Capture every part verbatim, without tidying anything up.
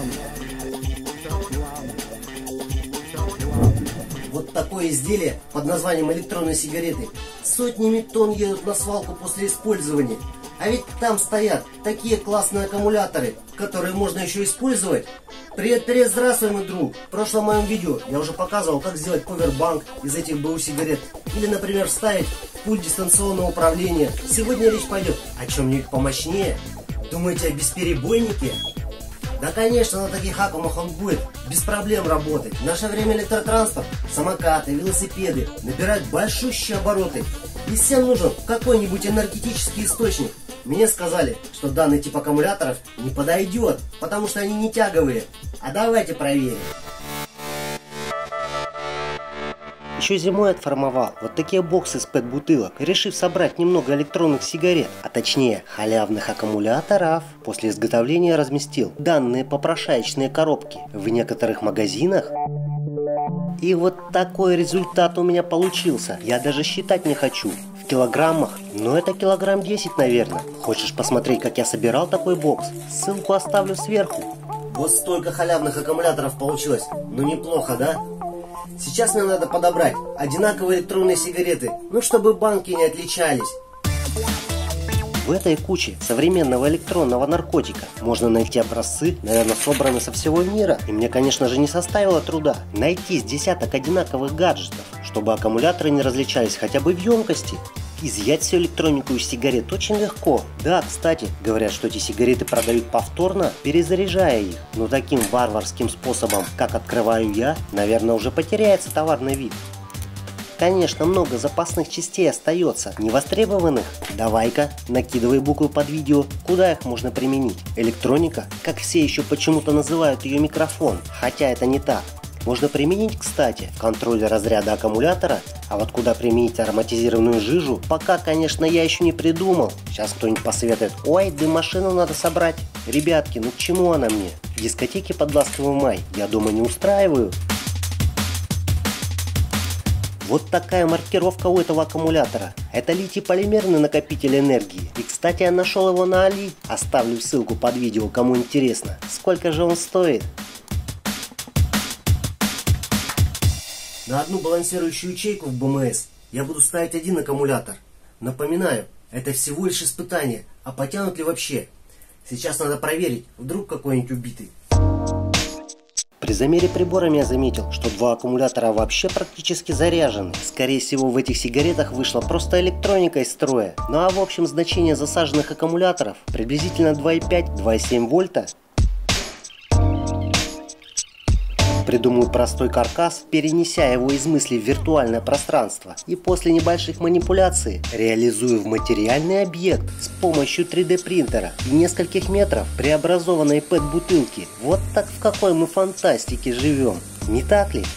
Вот такое изделие под названием электронные сигареты сотнями тонн едут на свалку после использования. А ведь там стоят такие классные аккумуляторы, которые можно еще использовать. Привет, привет, здравствуй, мой друг. В прошлом моем видео я уже показывал, как сделать повербанк из этих БУ сигарет. Или, например, вставить пульт дистанционного управления. Сегодня речь пойдет о чем-нибудь помощнее. Думаете, о бесперебойнике? Да, конечно, на таких аккумах он будет без проблем работать. В наше время электротранспорт, самокаты, велосипеды набирают большущие обороты. И всем нужен какой-нибудь энергетический источник. Мне сказали, что данный тип аккумуляторов не подойдет, потому что они не тяговые. А давайте проверим. Еще зимой отформовал вот такие боксы с пэт-бутылок, решив собрать немного электронных сигарет, а точнее халявных аккумуляторов. После изготовления разместил данные попрошаечные коробки в некоторых магазинах. И вот такой результат у меня получился. Я даже считать не хочу в килограммах, но это килограмм десять, наверное. Хочешь посмотреть, как я собирал такой бокс? Ссылку оставлю сверху. Вот столько халявных аккумуляторов получилось. Ну неплохо, да? Сейчас мне надо подобрать одинаковые электронные сигареты, ну чтобы банки не отличались. В этой куче современного электронного наркотика можно найти образцы, наверное, собранные со всего мира. И мне, конечно же, не составило труда найти с десяток одинаковых гаджетов, чтобы аккумуляторы не различались хотя бы в емкости. Изъять всю электронику из сигарет очень легко. Да, кстати, говорят, что эти сигареты продают повторно, перезаряжая их. Но таким варварским способом, как открываю я, наверное, уже потеряется товарный вид. Конечно, много запасных частей остается, невостребованных. Давай-ка, накидывай буквы под видео, куда их можно применить. Электроника, как все еще почему-то называют ее микрофон, хотя это не так. Можно применить, кстати, в контроле разряда аккумулятора, а вот куда применить ароматизированную жижу, пока, конечно, я еще не придумал. Сейчас кто-нибудь посоветует: ой, дым-машину надо собрать. Ребятки, ну к чему она мне? Дискотеки под ласковый май я дома не устраиваю. Вот такая маркировка у этого аккумулятора. Это литий-полимерный накопитель энергии. И, кстати, я нашел его на Али. Оставлю ссылку под видео, кому интересно. Сколько же он стоит? На одну балансирующую ячейку в бэ эм эс я буду ставить один аккумулятор. Напоминаю, это всего лишь испытание, а потянут ли вообще? Сейчас надо проверить, вдруг какой-нибудь убитый. При замере приборами я заметил, что два аккумулятора вообще практически заряжены. Скорее всего, в этих сигаретах вышла просто электроника из строя. Ну а в общем значение засаженных аккумуляторов приблизительно два и пять — два и семь вольта. Придумаю простой каркас, перенеся его из мысли в виртуальное пространство, и после небольших манипуляций реализую в материальный объект с помощью три дэ принтера и нескольких метров преобразованной пэт-бутылки. Вот так в какой мы фантастике живем, не так ли?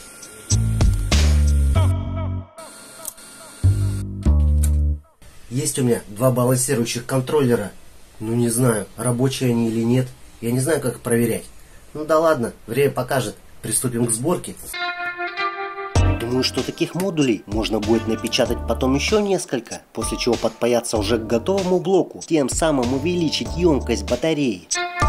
Есть у меня два балансирующих контроллера. Ну не знаю, рабочие они или нет. Я не знаю, как их проверять. Ну да ладно, время покажет. Приступим к сборке. Думаю, что таких модулей можно будет напечатать потом еще несколько, после чего подпаяться уже к готовому блоку, тем самым увеличить емкость батареи.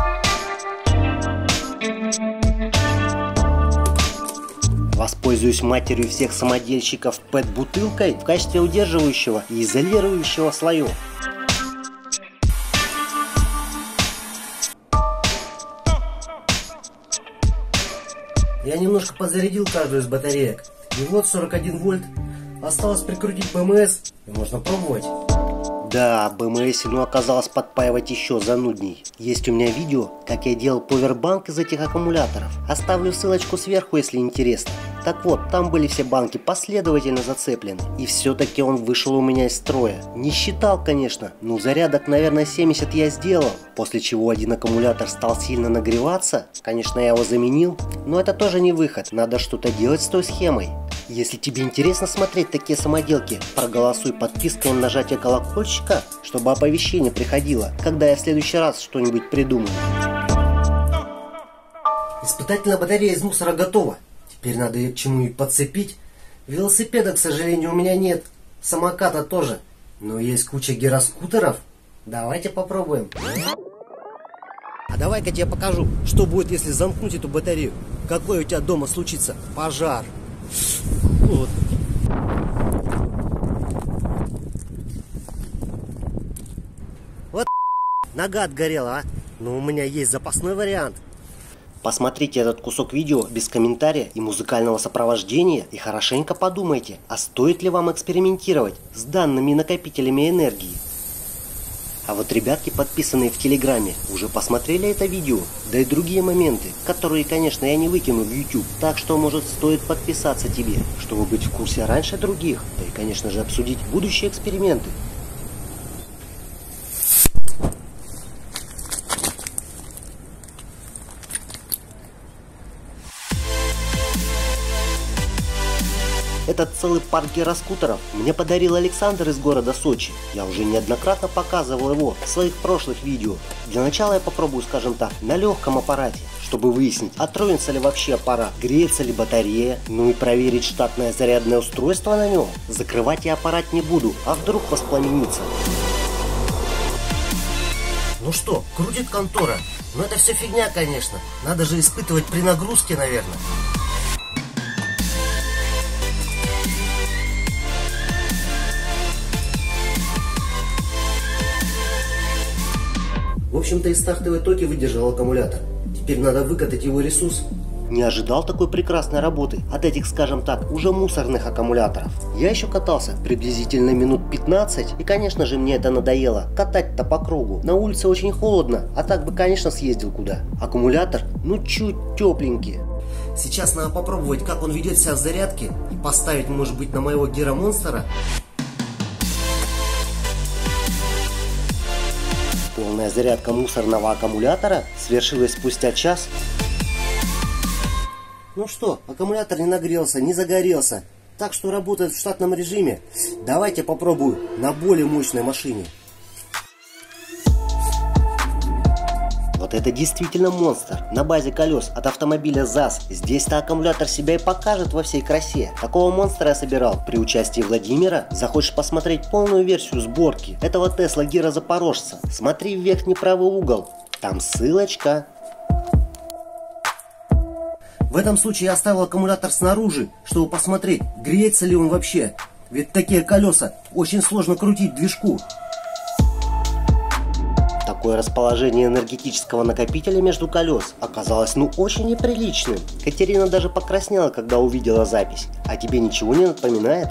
Воспользуюсь матерью всех самодельщиков пэт-бутылкой в качестве удерживающего и изолирующего слоев. Я немножко подзарядил каждую из батареек. И вот сорок один вольт. Осталось прикрутить бэ эм эс, и можно пробовать. Да, бэ эм эс-ину оказалось подпаивать еще занудней. Есть у меня видео, как я делал повербанк из этих аккумуляторов. Оставлю ссылочку сверху, если интересно. Так вот, там были все банки последовательно зацеплены. И все-таки он вышел у меня из строя. Не считал, конечно, но зарядок, наверное, семьдесят я сделал. После чего один аккумулятор стал сильно нагреваться. Конечно, я его заменил, но это тоже не выход. Надо что-то делать с той схемой. Если тебе интересно смотреть такие самоделки, проголосуй подпиской на нажатие колокольчика, чтобы оповещение приходило, когда я в следующий раз что-нибудь придумаю. Испытательная батарея из мусора готова. Теперь надо ее к чему-нибудь подцепить. Велосипеда, к сожалению, у меня нет. Самоката тоже. Но есть куча гироскутеров. Давайте попробуем. А давай-ка я тебе покажу, что будет, если замкнуть эту батарею. Какой у тебя дома случится пожар. Вот. Вот нога отгорела, а? Но у меня есть запасной вариант. Посмотрите этот кусок видео без комментария и музыкального сопровождения и хорошенько подумайте, а стоит ли вам экспериментировать с данными накопителями энергии. А вот ребятки, подписанные в Телеграме, уже посмотрели это видео, да и другие моменты, которые, конечно, я не выкину в YouTube. Так что, может, стоит подписаться тебе, чтобы быть в курсе раньше других, да и, конечно же, обсудить будущие эксперименты. Этот целый парк гироскутеров мне подарил Александр из города Сочи. Я уже неоднократно показывал его в своих прошлых видео. Для начала я попробую, скажем так, на легком аппарате, чтобы выяснить, отравится ли вообще аппарат, греется ли батарея, ну и проверить штатное зарядное устройство на нем. Закрывать я аппарат не буду, а вдруг воспламенится. Ну что, крутит контора. Но это все фигня, конечно. Надо же испытывать при нагрузке, наверное. В общем-то, и стартовые токи выдержал аккумулятор. Теперь надо выкатать его ресурс. Не ожидал такой прекрасной работы от этих, скажем так, уже мусорных аккумуляторов. Я еще катался приблизительно минут пятнадцать, и, конечно же, мне это надоело. Катать-то по кругу. На улице очень холодно, а так бы, конечно, съездил куда. Аккумулятор, ну, чуть тепленький. Сейчас надо попробовать, как он ведет себя в зарядке, и поставить, может быть, на моего гиромонстера. Полная зарядка мусорного аккумулятора свершилась спустя час. Ну что, аккумулятор не нагрелся, не загорелся, так что работает в штатном режиме. Давайте попробую на более мощной машине. Вот это действительно монстр. На базе колес от автомобиля ЗАЗ. Здесь-то аккумулятор себя и покажет во всей красе. Такого монстра я собирал при участии Владимира. Захочешь посмотреть полную версию сборки этого Тесла Гиро Запорожца? Смотри в верхний правый угол. Там ссылочка. В этом случае я оставил аккумулятор снаружи, чтобы посмотреть, греется ли он вообще. Ведь такие колеса очень сложно крутить движку. Такое расположение энергетического накопителя между колес оказалось ну очень неприличным. Катерина даже покраснела, когда увидела запись. А тебе ничего не напоминает?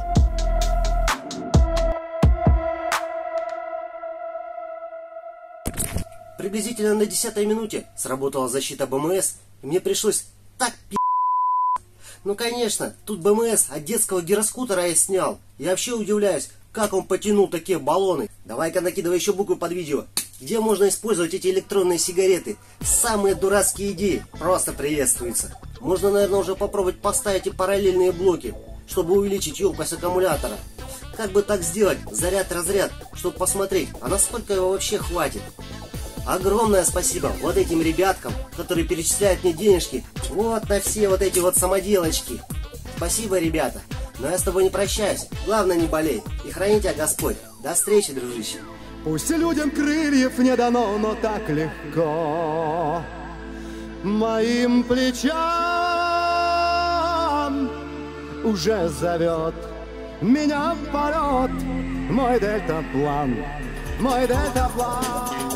Приблизительно на десятой минуте сработала защита БМС, и мне пришлось так пи***. Ну конечно, тут БМС от детского гироскутера я снял. Я вообще удивляюсь, как он потянул такие баллоны. Давай-ка накидывай еще буквы под видео. Где можно использовать эти электронные сигареты? Самые дурацкие идеи просто приветствуются. Можно, наверное, уже попробовать поставить и параллельные блоки, чтобы увеличить емкость аккумулятора. Как бы так сделать? Заряд-разряд, чтобы посмотреть, а насколько его вообще хватит. Огромное спасибо вот этим ребяткам, которые перечисляют мне денежки вот на все вот эти вот самоделочки. Спасибо, ребята. Но я с тобой не прощаюсь. Главное, не болей. И храни тебя Господь. До встречи, дружище. Пусть людям крыльев не дано, но так легко моим плечам уже зовет меня в полет мой дельтаплан, мой дельтаплан.